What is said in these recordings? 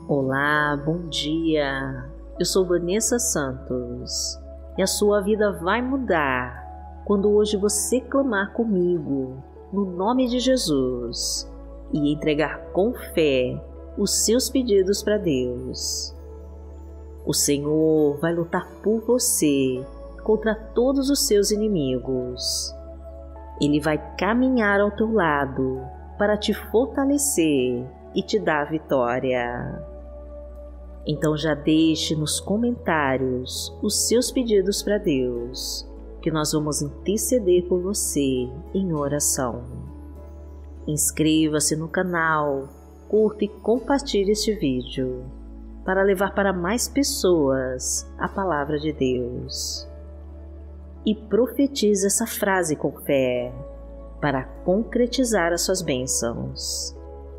Olá, bom dia! Eu sou Vanessa Santos e a sua vida vai mudar quando hoje você clamar comigo no nome de Jesus e entregar com fé os seus pedidos para Deus. O Senhor vai lutar por você contra todos os seus inimigos. Ele vai caminhar ao teu lado para te fortalecer e te dar vitória. Então já deixe nos comentários os seus pedidos para Deus, que nós vamos interceder por você em oração. Inscreva-se no canal, curta e compartilhe este vídeo, para levar para mais pessoas a palavra de Deus. E profetize essa frase com fé, para concretizar as suas bênçãos.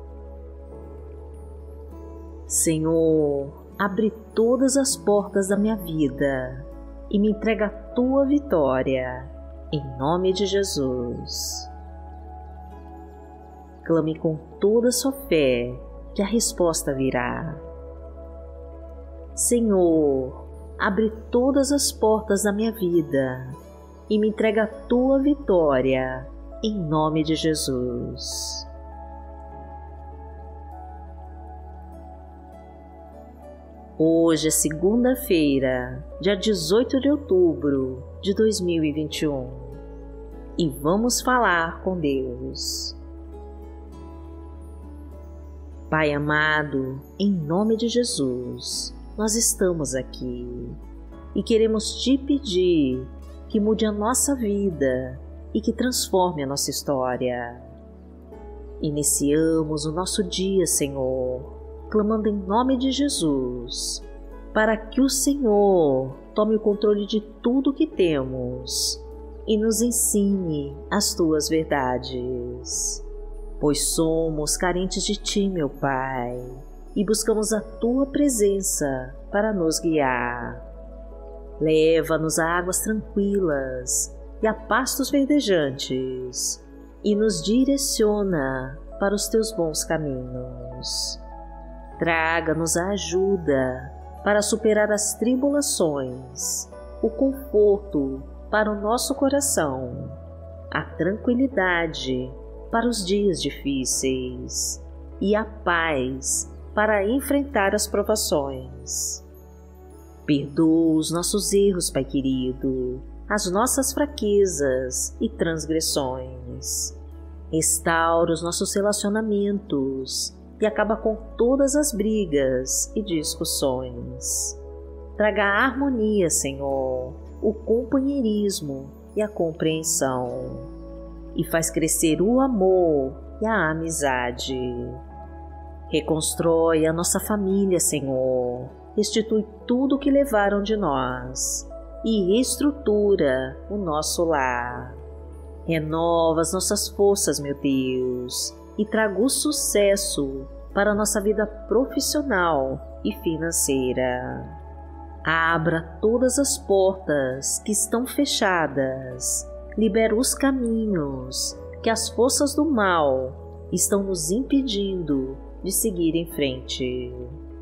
Senhor, abre todas as portas da minha vida e me entrega a tua vitória, em nome de Jesus. Clame com toda a sua fé, que a resposta virá. Senhor, abre todas as portas da minha vida e me entrega a tua vitória, em nome de Jesus. Hoje é segunda-feira, dia 18 de outubro de 2021, e vamos falar com Deus. Pai amado, em nome de Jesus, nós estamos aqui e queremos te pedir que mude a nossa vida e que transforme a nossa história. Iniciamos o nosso dia, Senhor, clamando em nome de Jesus, para que o Senhor tome o controle de tudo que temos e nos ensine as tuas verdades, pois somos carentes de ti, meu Pai, e buscamos a tua presença para nos guiar. Leva-nos a águas tranquilas e a pastos verdejantes e nos direciona para os teus bons caminhos. Traga-nos a ajuda para superar as tribulações, o conforto para o nosso coração, a tranquilidade para os dias difíceis e a paz para enfrentar as provações. Perdoa os nossos erros, Pai querido, as nossas fraquezas e transgressões. Restaura os nossos relacionamentos e acaba com todas as brigas e discussões. Traga a harmonia, Senhor, o companheirismo e a compreensão, e faz crescer o amor e a amizade. Reconstrói a nossa família, Senhor, restitui tudo o que levaram de nós e reestrutura o nosso lar. Renova as nossas forças, meu Deus, e traga o sucesso para a nossa vida profissional e financeira. Abra todas as portas que estão fechadas, libera os caminhos que as forças do mal estão nos impedindo de seguir em frente.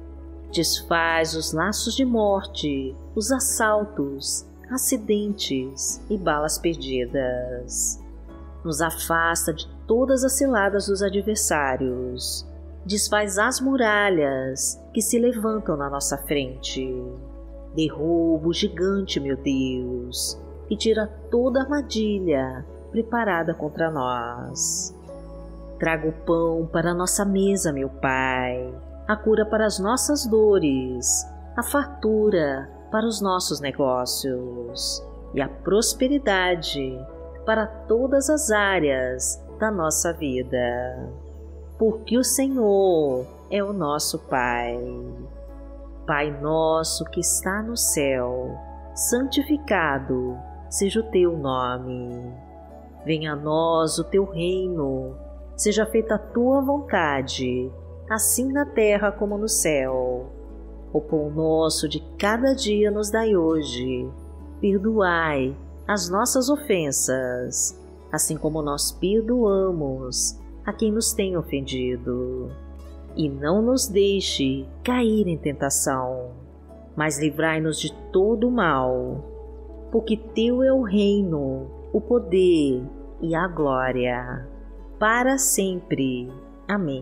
Desfaz os laços de morte, os assaltos, acidentes e balas perdidas. Nos afasta de todas as ciladas dos adversários. Desfaz as muralhas que se levantam na nossa frente. Derruba o gigante, meu Deus, e tira toda a armadilha preparada contra nós. Traga o pão para a nossa mesa, meu Pai, a cura para as nossas dores, a fartura para os nossos negócios e a prosperidade para todas as áreas da nossa vida, porque o Senhor é o nosso Pai. Pai nosso que está no céu, santificado seja o teu nome. Venha a nós o teu reino, seja feita a tua vontade, assim na terra como no céu. O pão nosso de cada dia nos dai hoje. Perdoai as nossas ofensas, assim como nós perdoamos a quem nos tem ofendido. e não nos deixe cair em tentação, mas livrai-nos de todo o mal, porque teu é o reino, o poder e a glória, para sempre. Amém.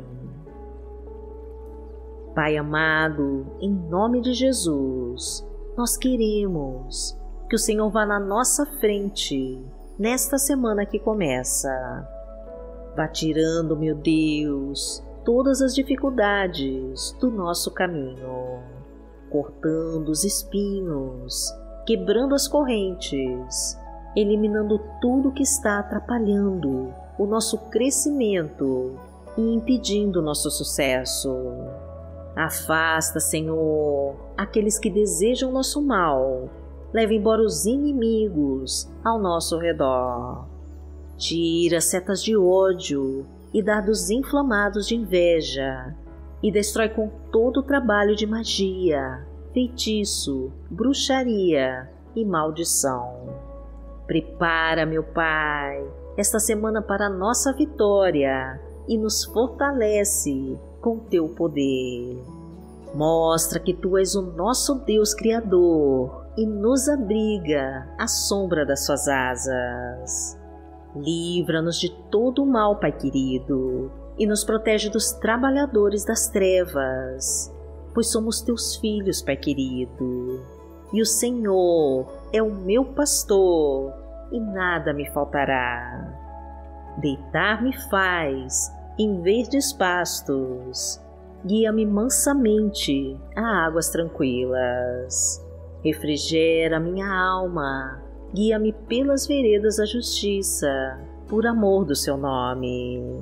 Pai amado, em nome de Jesus, nós queremos que o Senhor vá na nossa frente nesta semana que começa. Vá tirando, meu Deus, todas as dificuldades do nosso caminho, cortando os espinhos, quebrando as correntes, eliminando tudo que está atrapalhando o nosso crescimento e impedindo o nosso sucesso. Afasta, Senhor, aqueles que desejam nosso mal. Leva embora os inimigos ao nosso redor. Tira setas de ódio e dardos inflamados de inveja e destrói com todo o trabalho de magia, feitiço, bruxaria e maldição. Prepara, meu Pai, esta semana para a nossa vitória e nos fortalece com teu poder. Mostra que tu és o nosso Deus Criador e nos abriga à sombra das suas asas. Livra-nos de todo o mal, Pai querido, e nos protege dos trabalhadores das trevas, pois somos teus filhos, Pai querido, e o Senhor é o meu pastor e nada me faltará. Deitar-me faz em verdes pastos, guia-me mansamente a águas tranquilas. Refrigera minha alma, guia-me pelas veredas da justiça, por amor do seu nome.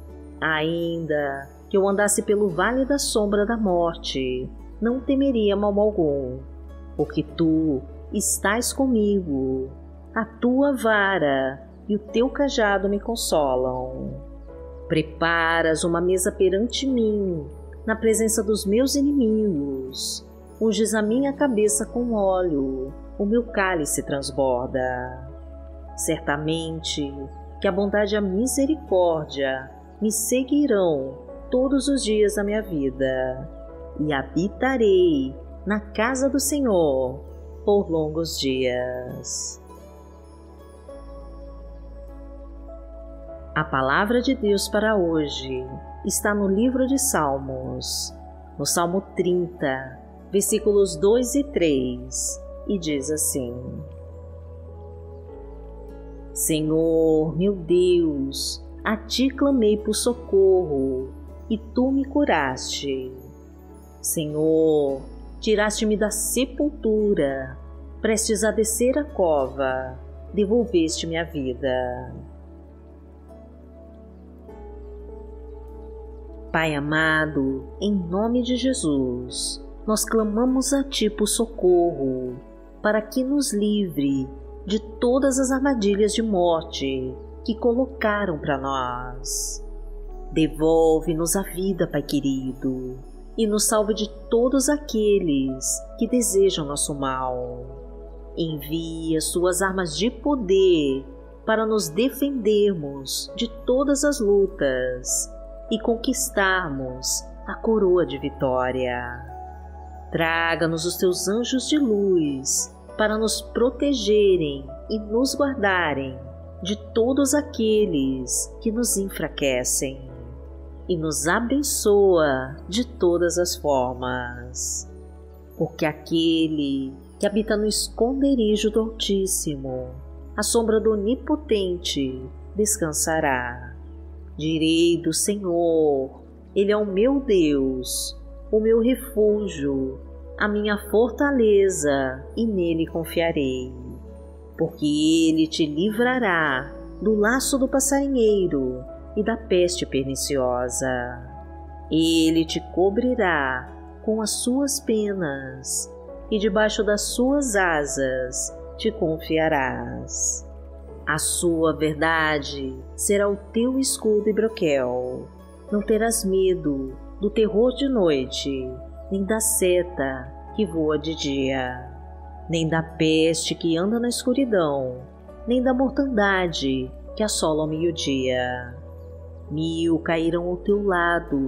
Ainda que eu andasse pelo vale da sombra da morte, não temeria mal algum, porque tu estás comigo, a tua vara e o teu cajado me consolam. Preparas uma mesa perante mim, na presença dos meus inimigos. Unges a minha cabeça com óleo, o meu cálice transborda. Certamente que a bondade e a misericórdia me seguirão todos os dias da minha vida, e habitarei na casa do Senhor por longos dias. A palavra de Deus para hoje está no livro de Salmos, no Salmo 30, versículos 2 e 3, e diz assim: Senhor, meu Deus, a ti clamei por socorro, e tu me curaste. Senhor, tiraste-me da sepultura, prestes a descer a cova, devolveste-me a vida. Pai amado, em nome de Jesus, nós clamamos a Ti por socorro, para que nos livre de todas as armadilhas de morte que colocaram para nós. Devolve-nos a vida, Pai querido, e nos salve de todos aqueles que desejam nosso mal. Envia Suas armas de poder para nos defendermos de todas as lutas e conquistarmos a coroa de vitória. Traga-nos os teus anjos de luz para nos protegerem e nos guardarem de todos aqueles que nos enfraquecem, e nos abençoa de todas as formas, porque aquele que habita no esconderijo do Altíssimo, à sombra do Onipotente, descansará. Direi do Senhor, Ele é o meu Deus, o meu refúgio, a minha fortaleza, e nele confiarei. Porque Ele te livrará do laço do passarinheiro e da peste perniciosa. Ele te cobrirá com as suas penas, e debaixo das suas asas te confiarás. A sua verdade será o teu escudo e broquel. Não terás medo do terror de noite, nem da seta que voa de dia, nem da peste que anda na escuridão, nem da mortandade que assola ao meio-dia. 1000 cairão ao teu lado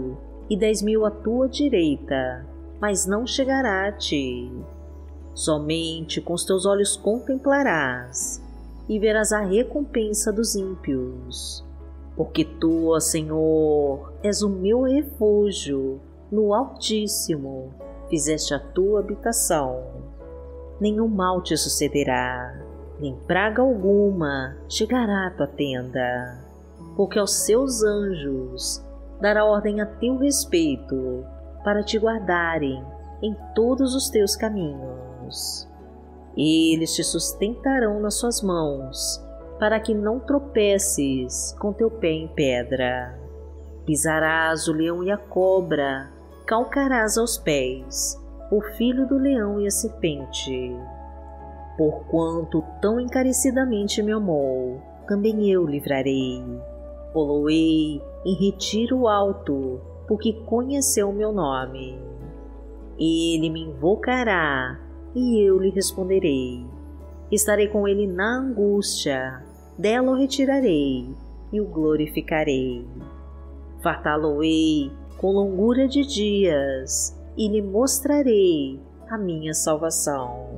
e 10.000 à tua direita, mas não chegará a ti. Somente com os teus olhos contemplarás e verás a recompensa dos ímpios. Porque tu, ó Senhor, és o meu refúgio, no Altíssimo fizeste a tua habitação. Nenhum mal te sucederá, nem praga alguma chegará à tua tenda, porque aos seus anjos dará ordem a teu respeito, para te guardarem em todos os teus caminhos. Eles te sustentarão nas suas mãos, para que não tropeces com teu pé em pedra. Pisarás o leão e a cobra, calcarás aos pés o filho do leão e a serpente. Porquanto tão encarecidamente me amou, também eu livrarei. Poloei em retiro alto, porque conheceu o meu nome. Ele me invocará, e eu lhe responderei. Estarei com ele na angústia, dela o retirarei, e o glorificarei. Fartá-lo-ei com longura de dias, e lhe mostrarei a minha salvação.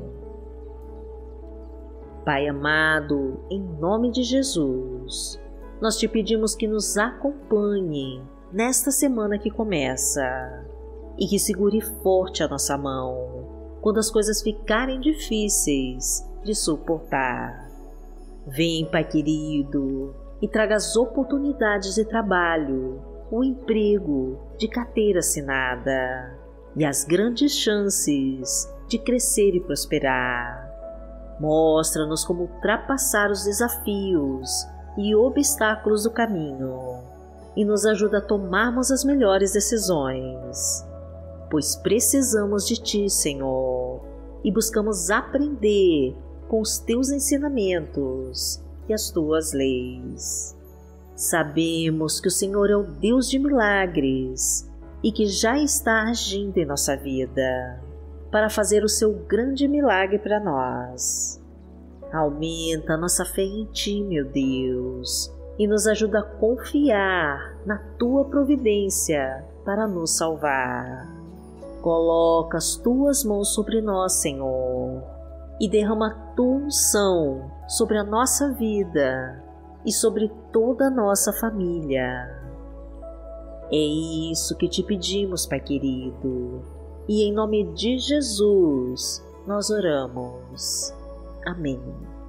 Pai amado, em nome de Jesus, nós te pedimos que nos acompanhe nesta semana que começa e que segure forte a nossa mão quando as coisas ficarem difíceis de suportar. Vem, Pai querido, e traga as oportunidades de trabalho, o emprego de carteira assinada e as grandes chances de crescer e prosperar. Mostra-nos como ultrapassar os desafios e obstáculos do caminho e nos ajuda a tomarmos as melhores decisões, pois precisamos de Ti, Senhor, e buscamos aprender com os Teus ensinamentos e as Tuas leis. Sabemos que o Senhor é o Deus de milagres e que já está agindo em nossa vida para fazer o Seu grande milagre para nós. Aumenta a nossa fé em Ti, meu Deus, e nos ajuda a confiar na Tua providência para nos salvar. Coloca as Tuas mãos sobre nós, Senhor, e derrama a Tua unção sobre a nossa vida e sobre toda a nossa família. É isso que te pedimos, Pai querido, e em nome de Jesus nós oramos. Amém.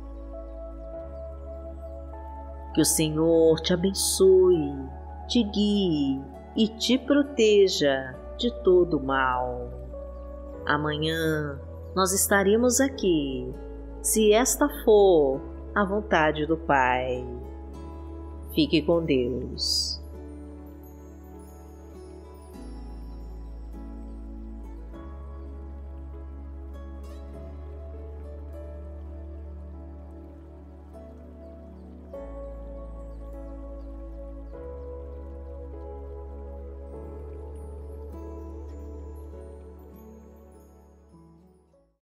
Que o Senhor te abençoe, te guie e te proteja de todo mal. Amanhã nós estaremos aqui, se esta for a vontade do Pai. Fique com Deus.